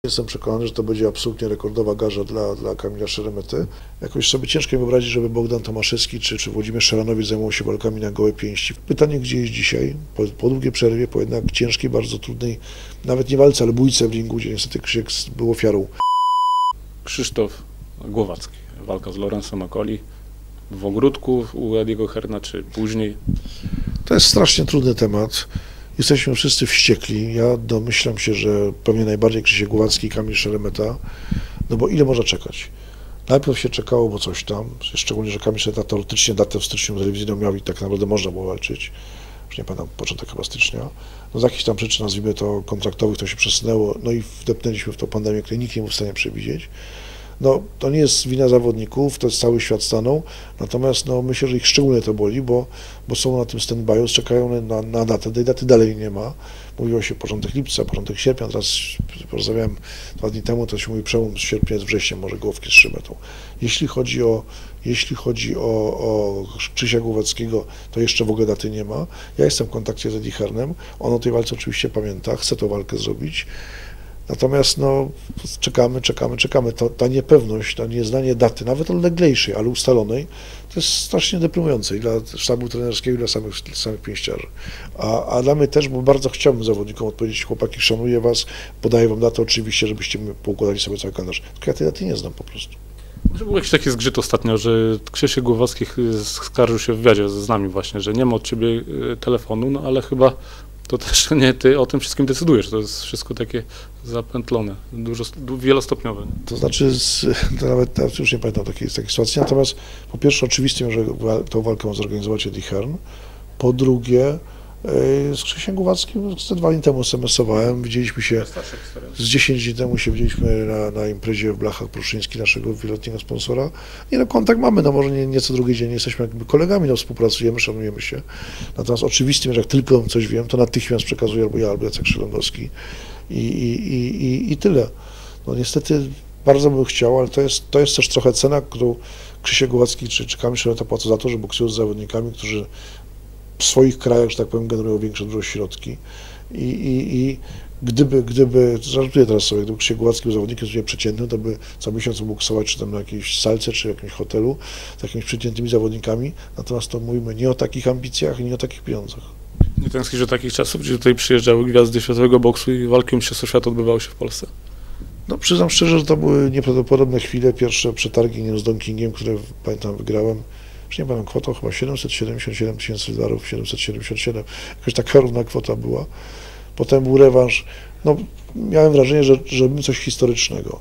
Jestem przekonany, że to będzie absolutnie rekordowa garza dla Kamila Szeremety. Jakoś sobie ciężko mi wyobrazić, żeby Bogdan Tomaszewski czy Włodzimierz Szaranowicz zajmował się walkami na gołe pięści. Pytanie, gdzie jest dzisiaj? Po długiej przerwie, po jednak ciężkiej, bardzo trudnej, nawet nie walce, ale bójce w ringu, gdzie niestety Krzysiek był ofiarą. Krzysztof Głowacki, walka z Lorenzem Okoli w ogródku u Ediego Hearna, czy później? To jest strasznie trudny temat. Jesteśmy wszyscy wściekli. Ja domyślam się, że pewnie najbardziej Krzysiek Głowacki i Kamil Szeremeta, no bo ile można czekać? Najpierw się czekało, bo coś tam, szczególnie, że Kamil Szeremeta teoretycznie datę w styczniu telewizyjną miał i tak naprawdę można było walczyć. Już nie pamiętam, początek chyba stycznia. No z jakichś tam przyczyn, nazwijmy to kontraktowych, to się przesunęło, no i wdepnęliśmy w tą pandemię, której nikt nie był w stanie przewidzieć. No, to nie jest wina zawodników, to jest cały świat stanął, natomiast no, myślę, że ich szczególnie to boli, bo są na tym stand-by'u, czekają na datę, tej daty dalej nie ma. Mówiło się początek lipca, początek sierpnia, teraz porozmawiałem 2 dni temu, to się mówi przełom sierpnia z wrześniem, może Głowki z Szymetą. Jeśli chodzi o Krzysia Głowackiego, to jeszcze w ogóle daty nie ma. Ja jestem w kontakcie z Eddie Hearnem, on o tej walce oczywiście pamięta, chce tą walkę zrobić. Natomiast no, czekamy. Ta niepewność, to nieznanie daty, nawet odleglejszej, ale ustalonej, to jest strasznie deprymujące i dla sztabu trenerskiego, i dla samych pięściarzy. A dla mnie też, bo bardzo chciałbym zawodnikom odpowiedzieć, chłopaki, szanuję was, podaję wam datę oczywiście, żebyście poukładali sobie cały kalendarz. Tylko ja tej daty nie znam po prostu. Był jakiś taki zgrzyt ostatnio, że Krzysiek Głowacki skarżył się w wywiadzie z nami właśnie, że nie ma od ciebie telefonu, no ale chyba to też nie ty o tym wszystkim decydujesz, to jest wszystko takie zapętlone, wielostopniowe. To znaczy, to nawet już nie pamiętam takiej sytuacji, natomiast po pierwsze oczywistym, że tą walkę ma zorganizować Eddie Hearn, po drugie z Krzysiem Głowackim 2 dni temu SMS-owałem, widzieliśmy się, z 10 dni temu się widzieliśmy na imprezie w Blachach Pruszyński, naszego wieloletniego sponsora. Nie no, kontakt mamy, no może nie co drugi dzień, jesteśmy jakby kolegami, no współpracujemy, szanujemy się. Natomiast oczywistym, że jak tylko coś wiem, to natychmiast przekazuję albo ja, albo Jacek Szylągowski i tyle. No niestety bardzo bym chciał, ale to jest też trochę cena, którą Krzysiek Głowacki czy Kamil Szeremeta płacą za to, że boksują z zawodnikami, którzy w swoich krajach, że tak powiem, generują dużo środki i gdyby, żartuję teraz sobie, gdyby Krzysiek Głowacki był zawodnikiem zupełnie przeciętnym, to by co miesiąc mógł boksować czy tam na jakiejś salce, czy w jakimś hotelu z jakimiś przeciętnymi zawodnikami, natomiast to mówimy nie o takich ambicjach i nie o takich pieniądzach. Nie tęsknisz do takich czasów, gdzie tutaj przyjeżdżały gwiazdy światowego boksu i walki mistrzostw świata odbywały się w Polsce? No przyznam szczerze, że to były nieprawdopodobne chwile, pierwsze przetargi, nie wiem, z Don Kingiem, które pamiętam wygrałem. Już nie pamiętam, kwotą chyba $777,000, 777, jakaś taka równa kwota była. Potem był rewanż. No, miałem wrażenie, że robimy coś historycznego.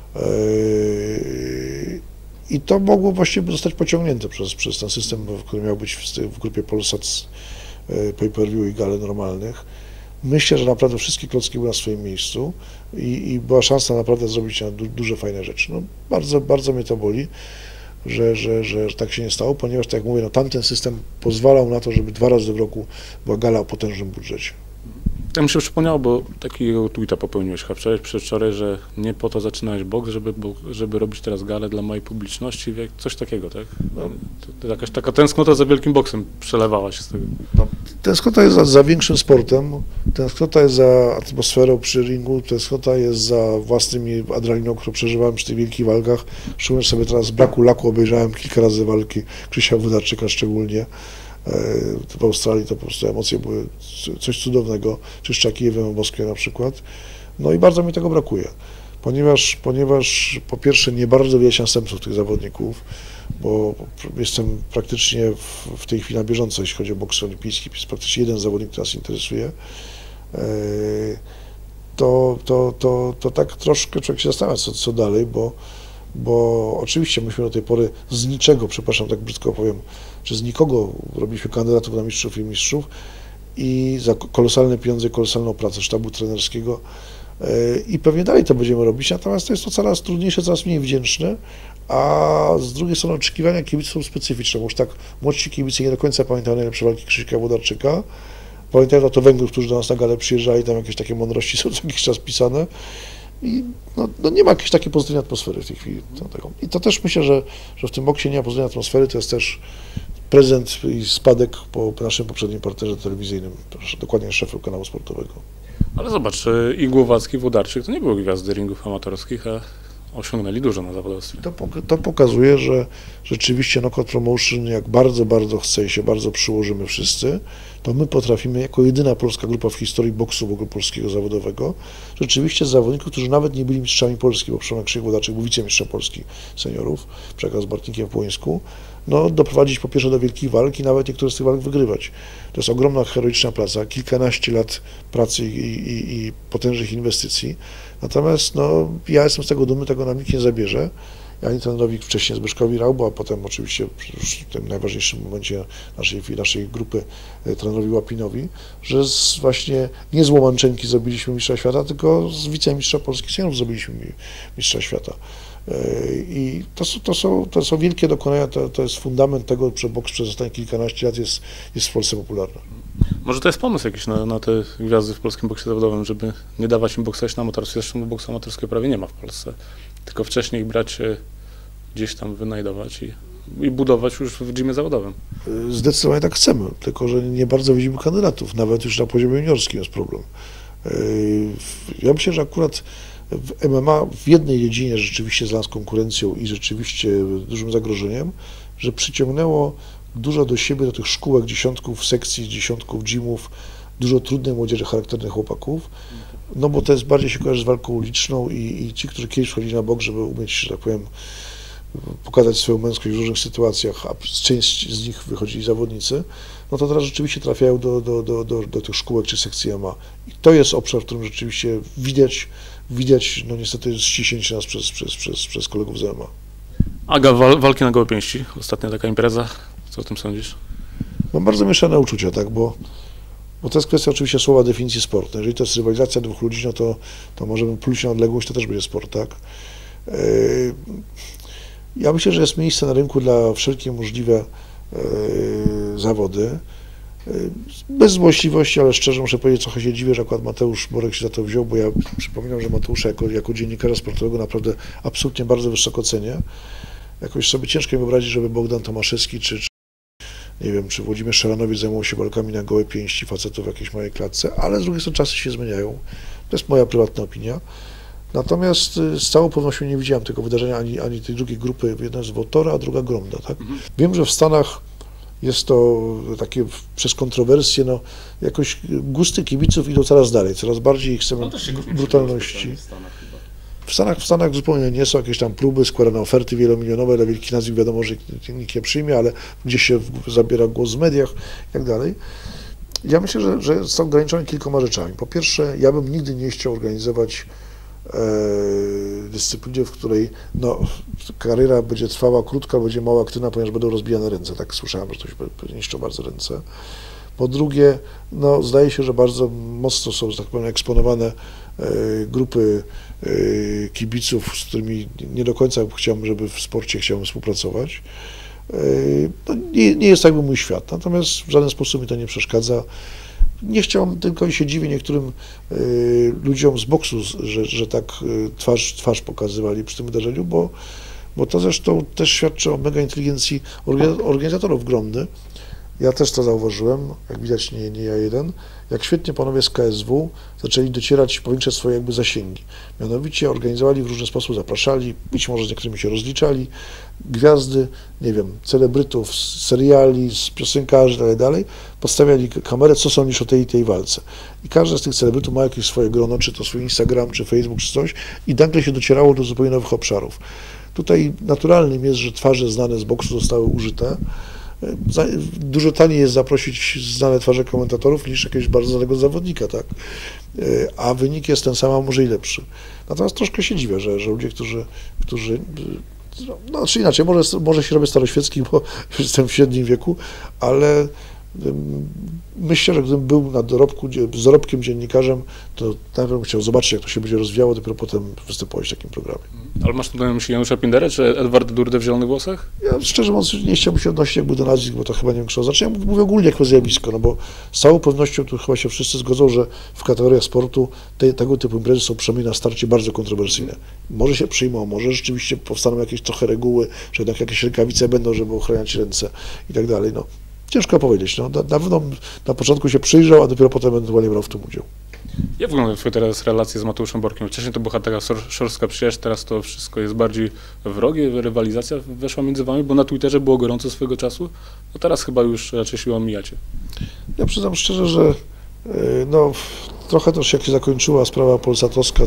I to mogło właściwie zostać pociągnięte przez ten system, który miał być w grupie Polsat pay-per-view i gale normalnych. Myślę, że naprawdę wszystkie klocki były na swoim miejscu i była szansa naprawdę zrobić duże, fajne rzeczy. No, bardzo, bardzo mnie to boli, że tak się nie stało, ponieważ, tak jak mówię, no, tamten system pozwalał na to, żeby 2 razy w roku była gala o potężnym budżecie. Tak mi się przypomniało, bo takiego tweeta popełniłeś przedwczoraj, że nie po to zaczynałeś boks, żeby robić teraz galę dla mojej publiczności, coś takiego, tak? No. To jakaś taka tęsknota za wielkim boksem przelewała się z tego. No, tęsknota jest za większym sportem, tęsknota jest za atmosferą przy ringu, tęsknota jest za własnymi adrenaliną, którą przeżywałem przy tych wielkich walkach. Szczególnie sobie teraz z braku laku obejrzałem kilka razy walki Krzysia Włodarczyka szczególnie. W Australii to po prostu emocje były coś cudownego, czy z Czakijewem w Moskwie na przykład. No i bardzo mi tego brakuje, ponieważ po pierwsze nie bardzo wiele się następców tych zawodników, bo jestem praktycznie w tej chwili na bieżąco, jeśli chodzi o boks olimpijski, jest praktycznie jeden zawodnik, który nas interesuje. To tak troszkę człowiek się zastanawia, co dalej, bo oczywiście myśmy do tej pory z niczego, przepraszam, tak brzydko powiem, czy z nikogo robiliśmy kandydatów na mistrzów i mistrzów i za kolosalne pieniądze, kolosalną pracę sztabu trenerskiego i pewnie dalej to będziemy robić, natomiast to jest to coraz trudniejsze, coraz mniej wdzięczne, a z drugiej strony oczekiwania kibiców są specyficzne, bo już tak młodsi kibice nie do końca pamiętają najlepsze walki Krzyśka Włodarczyka, pamiętają to Węgrów, którzy do nas na galę przyjeżdżali, tam jakieś takie mądrości są co jakiś czas pisane. I no nie ma jakiejś takiej pozytywnej atmosfery w tej chwili. I to też myślę, że w tym boksie nie ma pozytywnej atmosfery, to jest też prezent i spadek po naszym poprzednim partnerze telewizyjnym, dokładnie szefu kanału sportowego. Ale zobacz, i Głowacki, i Włodarczyk to nie były gwiazdy ringów amatorskich, a osiągnęli dużo na zawodowstwie. To pokazuje, że rzeczywiście Knockout Promotion, jak bardzo, bardzo chce i się bardzo przyłożymy wszyscy, to my potrafimy, jako jedyna polska grupa w historii boksu w ogóle polskiego zawodowego, rzeczywiście zawodników, którzy nawet nie byli mistrzami Polski, bo Przemek Krzysiek Włodarczyk był wicemistrzem Polski seniorów, przegrał z Bartnikiem w Płońsku, no doprowadzić po pierwsze do wielkich walk i nawet niektóre z tych walk wygrywać. To jest ogromna, heroiczna praca, kilkanaście lat pracy i potężnych inwestycji. Natomiast no, ja jestem z tego dumny, tego nam nikt nie zabierze. Ani trenerowi wcześniej Zbyszkowi Raubo, a potem oczywiście już w tym najważniejszym momencie naszej grupy trenerowi Łapinowi, że właśnie nie z Łomączenki zrobiliśmy mistrza świata, tylko z wicemistrza Polski seniorów zrobiliśmy mistrza świata. I to są wielkie dokonania, to jest fundament tego, że boks przez ostatnie kilkanaście lat jest w Polsce popularny. Może to jest pomysł jakiś na te gwiazdy w polskim boksie zawodowym, żeby nie dawać im boksować na amatorstwie, zresztą boksu amatorskiego prawie nie ma w Polsce, tylko wcześniej ich brać, gdzieś tam wynajdować i budować już w gymie zawodowym. Zdecydowanie tak chcemy, tylko że nie bardzo widzimy kandydatów, nawet już na poziomie juniorskim jest problem. Ja myślę, że akurat w MMA w jednej dziedzinie rzeczywiście znalazł konkurencją i rzeczywiście dużym zagrożeniem, że przyciągnęło dużo do siebie, do tych szkółek, dziesiątków sekcji, dziesiątków gymów, dużo trudnej młodzieży, charakternych chłopaków, no bo to jest bardziej się kojarzy z walką uliczną i ci, którzy kiedyś wchodzili na bok, żeby umieć, że tak powiem, pokazać swoją męskość w różnych sytuacjach, a część z nich wychodzili zawodnicy, no to teraz rzeczywiście trafiają do tych szkółek czy sekcji MMA. I to jest obszar, w którym rzeczywiście widać no niestety ściśnięcie nas przez kolegów z MMA. Aga, walki na gołe pięści, ostatnia taka impreza, co o tym sądzisz? Mam bardzo mieszane uczucia, tak, bo to jest kwestia oczywiście słowa definicji sportu. Jeżeli to jest rywalizacja dwóch ludzi, no to możemy pluć na odległość, to też będzie sport, tak. Ja myślę, że jest miejsce na rynku dla wszelkie możliwe zawody. Bez złośliwości, ale szczerze muszę powiedzieć, trochę się dziwię, że akurat Mateusz Borek się za to wziął, bo ja przypominam, że Mateusza jako dziennikarza sportowego naprawdę absolutnie bardzo wysoko cenię. Jakoś sobie ciężko mi wyobrazić, żeby Bogdan Tomaszewski czy nie wiem, czy Włodzimierz Szaranowicz zajmował się walkami na gołe pięści facetów w jakiejś małej klatce, ale z drugiej strony czasy się zmieniają. To jest moja prywatna opinia. Natomiast z całą pewnością nie widziałem tego wydarzenia ani tej drugiej grupy, jedna jest Wotora, a druga Gromda, tak? Wiem, że w Stanach jest to takie przez kontrowersje, no jakoś gusty kibiców idą coraz dalej, coraz bardziej chcemy brutalności. W Stanach zupełnie nie są jakieś tam próby, składane oferty wielomilionowe, dla wielkich nazwisk wiadomo, że nikt nie przyjmie, ale gdzieś się zabiera głos w mediach i tak dalej. Ja myślę, że są ograniczone kilkoma rzeczami. Po pierwsze, ja bym nigdy nie chciał organizować dyscypliny, w której no, kariera będzie trwała krótka, będzie mało aktywna, ponieważ będą rozbijane ręce. Tak słyszałem, że ktoś niszczą bardzo ręce. Po drugie, no, zdaje się, że bardzo mocno są, że tak powiem, eksponowane grupy kibiców, z którymi nie do końca chciałbym, żeby w sporcie chciałbym współpracować. No, nie jest jakby mój świat, natomiast w żaden sposób mi to nie przeszkadza. Nie chciałem, tylko i się dziwię niektórym ludziom z boksu, że tak twarz pokazywali przy tym wydarzeniu, bo to zresztą też świadczy o mega inteligencji organizatorów Gromdy. Ja też to zauważyłem, jak widać nie ja jeden, jak świetnie panowie z KSW zaczęli docierać, powiększać swoje jakby zasięgi. Mianowicie organizowali w różny sposób, zapraszali, być może z niektórymi się rozliczali, gwiazdy, nie wiem, celebrytów z seriali, z piosenkarzy itd., podstawiali kamerę, co sądzisz o tej i tej walce. I każdy z tych celebrytów ma jakieś swoje grono, czy to swój Instagram, czy Facebook, czy coś, i nagle się docierało do zupełnie nowych obszarów. Tutaj naturalnym jest, że twarze znane z boksu zostały użyte. Dużo taniej jest zaprosić znane twarze komentatorów niż jakiegoś bardzo znanego zawodnika, tak? A wynik jest ten sam, a może i lepszy. Natomiast troszkę się dziwię, że ludzie, którzy no czy inaczej, może się robię staroświecki, bo już jestem w średnim wieku, ale myślę, że gdybym był z dorobkiem dziennikarzem, to najpierw chciał zobaczyć, jak to się będzie rozwijało, dopiero potem występować w takim programie. Ale masz tu na myśli Janusza Pinderę, czy Edward Durdę w Zielonych Włosach? Ja szczerze mówiąc nie chciałbym się odnosić jakby do nazwisk, bo to chyba nie wiem, kto znaczy. Ja mówię ogólnie jako zjawisko, no bo z całą pewnością tu chyba się wszyscy zgodzą, że w kategoriach sportu tego typu imprezy są przynajmniej na starcie bardzo kontrowersyjne. Może się przyjmą, może rzeczywiście powstaną jakieś trochę reguły, że jednak jakieś rękawice będą, żeby ochraniać ręce i tak dalej. No. Ciężko powiedzieć. No. Na pewno na początku się przyjrzał, a dopiero potem ewentualnie brał w tym udział. Jak wyglądają twoje teraz relacje z Mateuszem Borkiem? Wcześniej to była taka szorstka przyjaźń, teraz to wszystko jest bardziej wrogie, rywalizacja weszła między wami, bo na Twitterze było gorąco swego czasu, a teraz chyba już raczej się omijacie. Ja przyznam szczerze, że no, trochę też jak się zakończyła sprawa polsatowska,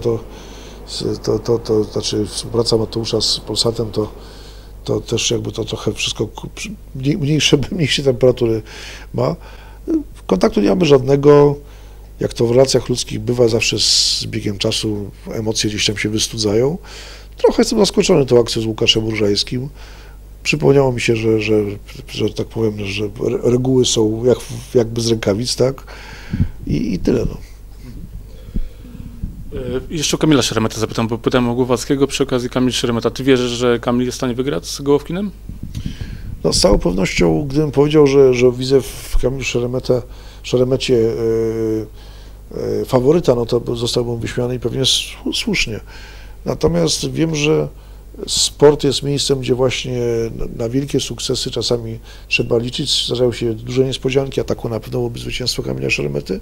to znaczy współpraca Mateusza z Polsatem, to też jakby to trochę wszystko mniejsze temperatury ma. Kontaktu nie mamy żadnego. Jak to w relacjach ludzkich bywa, zawsze z biegiem czasu emocje gdzieś tam się wystudzają. Trochę jestem zaskoczony tą akcją z Łukaszem Różańskim. Przypomniało mi się, że tak powiem, że reguły są jakby z rękawic, tak? I tyle, no. Jeszcze o Kamila Szeremetę zapytam, bo pytałem o Głowackiego, przy okazji Kamil Szeremeta. Ty wierzysz, że Kamil jest w stanie wygrać z Gołowkinem? No, z całą pewnością, gdybym powiedział, że widzę w Kamilu Szeremecie faworyta, no to zostałbym wyśmiany i pewnie słusznie. Natomiast wiem, że sport jest miejscem, gdzie właśnie na wielkie sukcesy czasami trzeba liczyć, zdarzają się duże niespodzianki, a taką na pewno byłoby zwycięstwo Kamila Szeremety.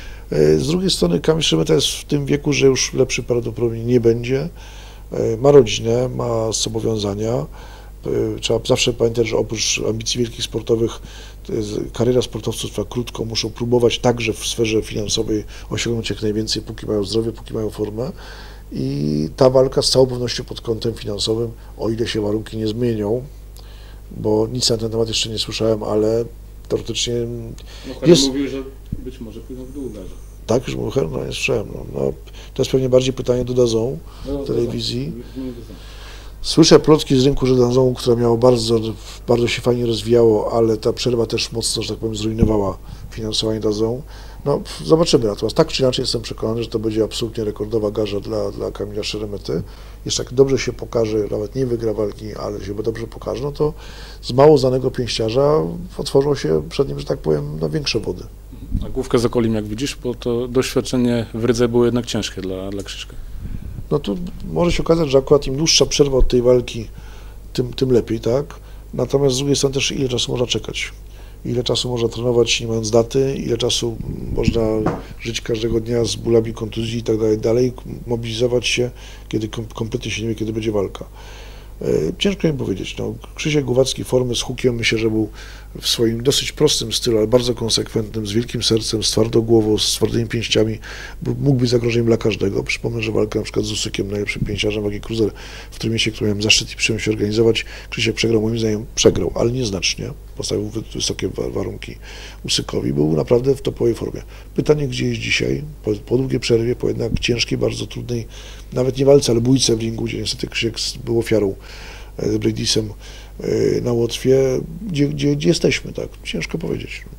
Z drugiej strony Kamil Szeremeta jest w tym wieku, że już lepszy prawdopodobnie nie będzie. Ma rodzinę, ma zobowiązania. Trzeba zawsze pamiętać, że oprócz ambicji wielkich sportowych kariera sportowców trwa krótko, muszą próbować także w sferze finansowej osiągnąć jak najwięcej, póki mają zdrowie, póki mają formę. I ta walka z całą pewnością pod kątem finansowym, o ile się warunki nie zmienią, bo nic na ten temat jeszcze nie słyszałem, ale teoretycznie jest... mówił, że być może pójdą w dół dalej. Tak, już mówię, no nie słyszałem. No, to jest pewnie bardziej pytanie do DAZN, telewizji. Słyszę plotki z rynku, że DAZN, która miała bardzo się fajnie rozwijało, ale ta przerwa też mocno, że tak powiem, zrujnowała finansowanie DAZN. No, zobaczymy. Natomiast tak czy inaczej jestem przekonany, że to będzie absolutnie rekordowa garza dla Kamila Szeremety. Jeszcze jak dobrze się pokaże, nawet nie wygra walki, ale się dobrze pokaże, no to z mało znanego pięściarza otworzą się przed nim, że tak powiem, no, większe wody. A główkę z Okolim, jak widzisz, bo to doświadczenie w Rydze było jednak ciężkie dla Krzyśka. No tu może się okazać, że akurat im dłuższa przerwa od tej walki, tym lepiej, tak? Natomiast z drugiej strony też ile czasu można czekać? Ile czasu można trenować nie mając daty, ile czasu można żyć każdego dnia z bólami kontuzji i tak dalej, mobilizować się, kiedy kompletnie się nie wie, kiedy będzie walka. Ciężko mi powiedzieć. No, Krzysiek Głowacki formy z hukiem, myślę, że był w swoim dosyć prostym stylu, ale bardzo konsekwentnym, z wielkim sercem, z twardą głową, z twardymi pięściami, mógł być zagrożeniem dla każdego. Przypomnę, że walkę na przykład z Usykiem, najlepszym pięściarzem wagi cruiser w tym mieście, który miałem zaszczyt i przyjemność organizować, Krzysiek przegrał, moim zdaniem przegrał, ale nieznacznie. Postawił wysokie warunki Usykowi, był naprawdę w topowej formie. Pytanie, gdzie jest dzisiaj, po długiej przerwie, po jednak ciężkiej, bardzo trudnej, nawet nie walce, ale bójce w ringu, gdzie niestety Krzysiek był ofiarą z Bradysem na Łotwie, gdzie jesteśmy, tak? Ciężko powiedzieć.